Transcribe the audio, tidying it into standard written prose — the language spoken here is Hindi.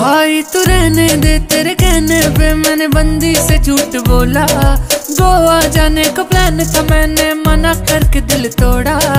भाई तू रहने दे, तेरे कहने पे मैंने बंदी से झूठ बोला। गोवा जाने का प्लान था, मैंने मना करके दिल तोड़ा।